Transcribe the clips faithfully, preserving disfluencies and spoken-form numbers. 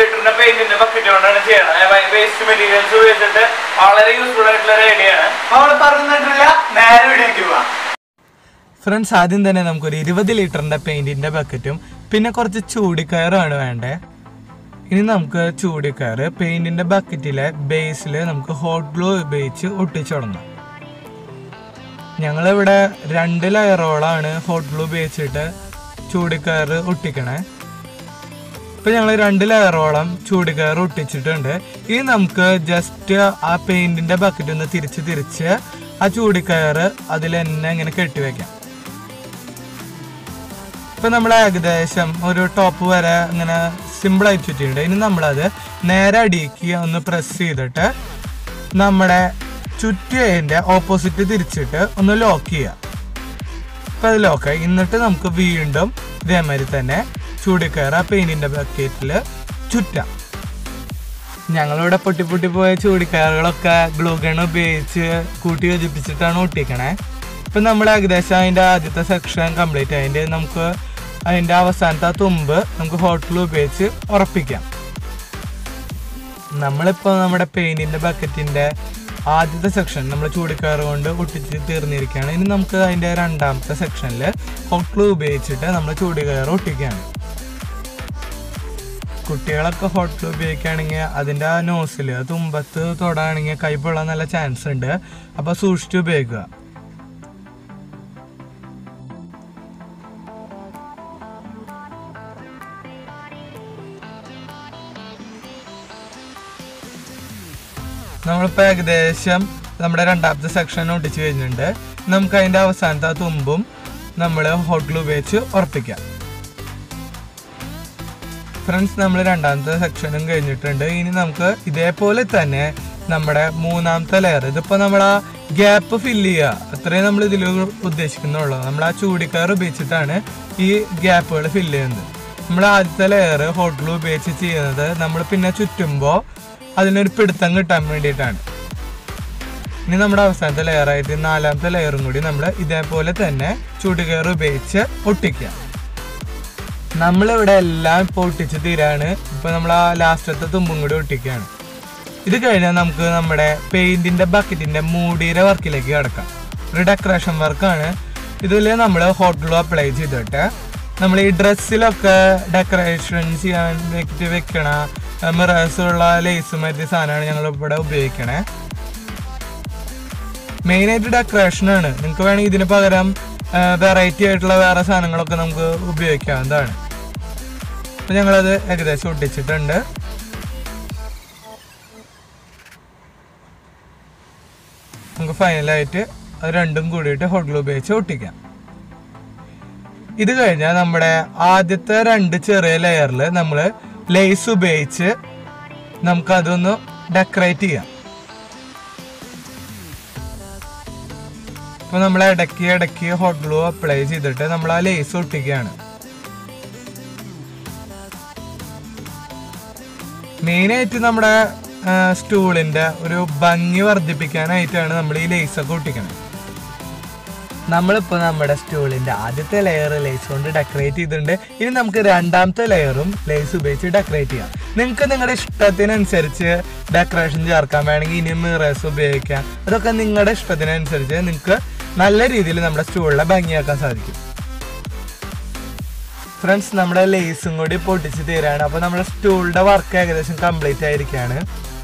ലിറ്ററിന്റെ പെയിന്റിന്റെ ബക്കറ്റ് കൊണ്ടാണ് ചെയ്യണത്. വേസ്റ്റ് മെറ്റീരിയൽസ് ഉപയോഗിച്ചിട്ട് വളരെ യൂസ്ഫുൾ ആയിട്ടുള്ള ഒരു ഐഡിയ ആണ്. നമ്മൾ പറഞ്ഞിട്ടില്ല, നേരെ വീഡിയോക്ക് പോവാം. ഫ്രണ്ട്സ്, ആദ്യം തന്നെ നമുക്കൊരു ഇരുപത് ലിറ്ററിന്റെ പെയിന്റിന്റെ ബക്കറ്റും പിന്നെ കുറച്ച് ചൂടിക്കയറുമാണ് വേണ്ടേ. ഇനി നമുക്ക് ചൂടിക്കയറ് പെയിന്റിന്റെ ബക്കറ്റിലെ ബേസിൽ നമുക്ക് ഹോട്ട് ഗ്ലൂ ഉപയോഗിച്ച് ഒട്ടിച്ചു തുടങ്ങാം. ഞങ്ങളിവിടെ രണ്ട് ലെയറോളാണ് ഹോട്ട് ഗ്ലൂ ഉപയോഗിച്ചിട്ട് ചൂടിക്കയറ് ഒട്ടിക്കണേ. ഇപ്പം ഞങ്ങൾ രണ്ട് ലെയറോളം ചൂടിക്കയറ് ഒട്ടിച്ചിട്ടുണ്ട്. ഇനി നമുക്ക് ജസ്റ്റ് ആ പെയിന്റിന്റെ ബക്കറ്റ് ഒന്ന് തിരിച്ച് തിരിച്ച് ആ ചൂടിക്കയറ് അതിൽ തന്നെ ഇങ്ങനെ കെട്ടിവെക്കാം. ഇപ്പം നമ്മൾ ഏകദേശം ഒരു ടോപ്പ് വരെ ഇങ്ങനെ സിമ്പിളായി ചുറ്റിയിട്ടുണ്ട്. ഇനി നമ്മളത് നേരെ അടിക്ക് ഒന്ന് പ്രസ് ചെയ്തിട്ട് നമ്മുടെ ചുറ്റിയതിൻ്റെ ഓപ്പോസിറ്റ് തിരിച്ചിട്ട് ഒന്ന് ലോക്ക് ചെയ്യാം. ഇപ്പം അത് ലോക്കായി. എന്നിട്ട് നമുക്ക് വീണ്ടും ഇതേമാതിരി തന്നെ ചൂടിക്കയറ് ആ പെയിന്റിൻ്റെ ബക്കറ്റിൽ ചുറ്റാം. ഞങ്ങളിവിടെ പൊട്ടി പൊട്ടി പോയ ചൂടിക്കയറുകളൊക്കെ ഗ്ലൂ ഗൺ ഉപയോഗിച്ച് കൂട്ടി യോജിപ്പിച്ചിട്ടാണ് ഒട്ടിക്കണേ. ഇപ്പം നമ്മൾ ഏകദേശം അതിൻ്റെ ആദ്യത്തെ സെക്ഷൻ കംപ്ലീറ്റ് ആയതിൻ്റെ നമുക്ക് അതിൻ്റെ അവസാനത്തെ ആ തുമ്പ് നമുക്ക് ഹോട്ട് ഗ്ലൂ ഉപയോഗിച്ച് ഉറപ്പിക്കാം. നമ്മളിപ്പോൾ നമ്മുടെ പെയിന്റിൻ്റെ ബക്കറ്റിൻ്റെ ആദ്യത്തെ സെക്ഷൻ നമ്മൾ ചൂടിക്കയറ് കൊണ്ട് ഒട്ടിച്ച് തീർന്നിരിക്കുകയാണ്. ഇനി നമുക്ക് അതിൻ്റെ രണ്ടാമത്തെ സെക്ഷനിൽ ഹോട്ട് ഗ്ലൂ ഉപയോഗിച്ചിട്ട് നമ്മൾ ചൂടിക്കയറ് ഒട്ടിക്കുകയാണ്. കുട്ടികളൊക്കെ ഹോട്ട് ഗ്ലൂ ഉപയോഗിക്കുകയാണെങ്കിൽ അതിൻ്റെ ആ നോസിൽ തുമ്പത്ത് തൊടാണെങ്കിൽ കൈ പൊള്ളാൻ നല്ല ചാൻസ് ഉണ്ട്. അപ്പോൾ സൂക്ഷിച്ച് ഉപയോഗിക്കുക. നമ്മളിപ്പോൾ ഏകദേശം നമ്മുടെ രണ്ടാമത്തെ സെക്ഷൻ ഒട്ടിച്ച് കഴിഞ്ഞിട്ടുണ്ട്. നമുക്ക് അതിൻ്റെ അവസാനത്തെ ആ തുമ്പും നമ്മൾ ഹോട്ട് ഗ്ലൂ ഉപയോഗിച്ച് ഉറപ്പിക്കാം. ഫ്രണ്ട്സ്, നമ്മൾ രണ്ടാമത്തെ സെക്ഷനും കഴിഞ്ഞിട്ടുണ്ട്. ഇനി നമുക്ക് ഇതേപോലെ തന്നെ നമ്മുടെ മൂന്നാമത്തെ ലെയർ, ഇതിപ്പോൾ നമ്മൾ ആ ഗ്യാപ്പ് ഫില്ല് ചെയ്യുക, അത്രയും നമ്മൾ ഇതിൽ ഉദ്ദേശിക്കുന്നുള്ളൂ. നമ്മൾ ആ ചൂടിക്കയർ ഉപയോഗിച്ചിട്ടാണ് ഈ ഗ്യാപ്പുകൾ ഫില്ല് ചെയ്യുന്നത്. നമ്മൾ ആദ്യത്തെ ലെയർ ഹോട്ട് ഗ്ലൂ ഉപയോഗിച്ച് ചെയ്യുന്നത് നമ്മൾ പിന്നെ ചുറ്റുമ്പോൾ അതിനൊരു പിടുത്തം കിട്ടാൻ വേണ്ടിയിട്ടാണ്. ഇനി നമ്മുടെ അവസാനത്തെ ലെയറായിട്ട് നാലാമത്തെ ലെയറും കൂടി നമ്മൾ ഇതേപോലെ തന്നെ ചൂടിക്കയർ ഉപയോഗിച്ച് ഒട്ടിക്കുക. നമ്മളിവിടെ എല്ലാം ഇപ്പോൾ ഒട്ടിച്ച് തീരാണ്. ഇപ്പോൾ നമ്മൾ ആ ലാസ്റ്റത്തെ തുമ്പും കൂടി ഒട്ടിക്കുകയാണ്. ഇത് കഴിഞ്ഞാൽ നമുക്ക് നമ്മുടെ പെയിന്റിന്റെ ബക്കറ്റിന്റെ മൂടിയുടെ വർക്കിലേക്ക് കിടക്കാം. ഒരു ഡെക്കറേഷൻ വർക്കാണ്. ഇതിൽ നമ്മൾ ഹോട്ട് ഗ്ലൂ അപ്ലൈ ചെയ്തിട്ട് നമ്മൾ ഈ ഡ്രസ്സിലൊക്കെ ഡെക്കറേഷൻ ചെയ്യാൻ വേണ്ടിയിട്ട് വെക്കണ മിറേഴ്സുള്ള ലേസും മറ്റേ സാധനമാണ് ഞങ്ങൾ ഇവിടെ ഉപയോഗിക്കണേ. മെയിനായിട്ട് ഡെക്കറേഷനാണ്. നിങ്ങൾക്ക് വേണമെങ്കിൽ ഇതിന് പകരം വെറൈറ്റി ആയിട്ടുള്ള വേറെ സാധനങ്ങളൊക്കെ നമുക്ക് ഉപയോഗിക്കാവുന്നതാണ്. അപ്പം ഞങ്ങളത് ഏകദേശം ഒട്ടിച്ചിട്ടുണ്ട്. നമുക്ക് ഫൈനലായിട്ട് അത് രണ്ടും കൂടിയിട്ട് ഹോട്ട് ഗ്ലൂ ഉപയോഗിച്ച് ഒട്ടിക്കാം. ഇത് കഴിഞ്ഞാൽ നമ്മുടെ ആദ്യത്തെ രണ്ട് ചെറിയ ലെയറിൽ നമ്മൾ ലേസ് ഉപയോഗിച്ച് നമുക്കതൊന്ന് ഡെക്കറേറ്റ് ചെയ്യാം. അപ്പോൾ നമ്മൾ ഇടയ്ക്ക് ഇടയ്ക്ക് ഹോട്ട് ഗ്ലൂ അപ്ലൈ ചെയ്തിട്ട് നമ്മൾ ആ ലേസ് ഒട്ടിക്കുകയാണ്. മെയിനായിട്ട് നമ്മുടെ സ്റ്റൂളിൻ്റെ ഒരു ഭംഗി വർദ്ധിപ്പിക്കാനായിട്ടാണ് നമ്മൾ ഈ ലേസൊക്കെ ഒട്ടിക്കുന്നത്. നമ്മളിപ്പോൾ നമ്മുടെ സ്റ്റൂളിൻ്റെ ആദ്യത്തെ ലെയർ ലേസ് കൊണ്ട് ഡെക്കറേറ്റ് ചെയ്തിട്ടുണ്ട്. ഇനി നമുക്ക് രണ്ടാമത്തെ ലെയറും ലേസ് ഉപയോഗിച്ച് ഡെക്കറേറ്റ് ചെയ്യാം. നിങ്ങൾക്ക് നിങ്ങളുടെ ഇഷ്ടത്തിനനുസരിച്ച് ഡെക്കറേഷൻ ചേർക്കാൻ വേണമെങ്കിൽ ഇനി മിറേഴ്സ് ഉപയോഗിക്കാം. അതൊക്കെ നിങ്ങളുടെ ഇഷ്ടത്തിനനുസരിച്ച് നിങ്ങൾക്ക് നല്ല രീതിയിൽ നമ്മുടെ സ്റ്റൂളിനെ ഭംഗിയാക്കാൻ സാധിക്കും. ഫ്രണ്ട്സ്, നമ്മുടെ ലേസും കൂടി പൊട്ടിച്ച് തീരാണ്. അപ്പോൾ നമ്മുടെ സ്റ്റൂളിൻ്റെ വർക്ക് ഏകദേശം കംപ്ലീറ്റ് ആയിരിക്കുകയാണ്.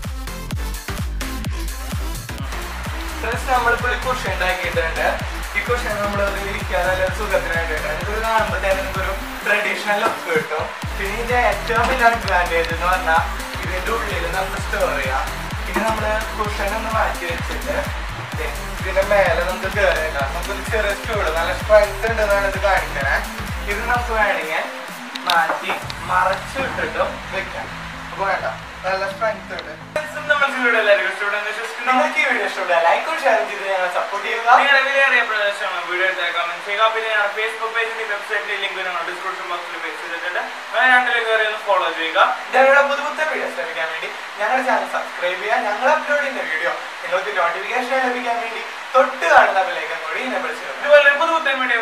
നമ്മളിപ്പോൾ ഒരു കുഷൻ ഉണ്ടാക്കിയിട്ടുണ്ട്. ഈ കുഷൻ നമ്മൾ ഇരിക്കാൻ നല്ല സുഖത്തിനായിട്ടാണ്. ഇതൊരു കാണുമ്പോൾ തന്നെ നമുക്കൊരു ട്രഡീഷണൽ ലുക്ക് കിട്ടും. പിന്നെ ഇതിൻ്റെ ഏറ്റവും വലിയ അഡ്വാൻറ്റേജ് എന്ന് പറഞ്ഞാൽ ഇതിൻ്റെ ഉള്ളിൽ നമുക്ക് സ്റ്റോർ ചെയ്യാം. ഇനി നമ്മൾ കുഷൻ ഒന്ന് മാറ്റി വെച്ചിട്ട് ഇതിൻ്റെ മേലെ നമുക്ക് കയറിയിട്ടാം. നമുക്കൊരു ചെറിയ സ്റ്റൂള് നല്ല സ്ട്രെങ്ത് ഉണ്ടെന്നാണ് ഇത് കാണിക്കണേ. ഇത് നമുക്ക് വേണമെങ്കിൽ മാറ്റി മറച്ചു ഇട്ടിട്ടും വെക്കാം. അപ്പോൾ വേണ്ട, നല്ല സ്ട്രെങ്ത് ഉണ്ട്. നമുക്ക് വീഡിയോ എല്ലാവർക്കും ഇഷ്ടപ്പെടുന്ന വിശ്വസിക്കുന്നു. നിങ്ങൾക്ക് ഈ വീഡിയോ ഇഷ്ടപ്പെടുക ലൈക്കും ഷെയർ ചെയ്ത് ഞങ്ങളെ സപ്പോർട്ട് ചെയ്യുക. നിങ്ങളുടെ വിലയേറിയ പ്രദേശമാണ് വീഡിയോ എടുത്താൽ കമന്റ് ചെയ്യുക. പിന്നെ ഞങ്ങളുടെ ഫേസ്ബുക്ക് പേജിന്റെ വെബ്സൈറ്റിലെ ലിങ്ക് ഞങ്ങൾ ഡിസ്ക്രിപ്ഷൻ ബോക്സിൽ പേസ്റ്റ് ചെയ്തിട്ടുണ്ട്. അങ്ങനെ രണ്ടിലേക്ക് കയറി ഒന്ന് ഫോളോ ചെയ്യുക. ഞങ്ങളുടെ പുതു പുത്തൻ വീഡിയോസ് ലഭിക്കാൻ വേണ്ടി ഞങ്ങളുടെ ചാനൽ സബ്സ്ക്രൈബ് ചെയ്യുക. ഞങ്ങൾ അപ്ലോഡ് ചെയ്യുന്ന വീഡിയോ നിങ്ങൾക്ക് നോട്ടിഫിക്കേഷൻ ലഭിക്കാൻ വേണ്ടി തൊട്ട് കാണുന്ന ബെൽ ഐക്കൺ കൂടി എനേബിൾ ചെയ്യുക. ഇതുപോലെ പുതു പുത്തൻ വീഡിയോ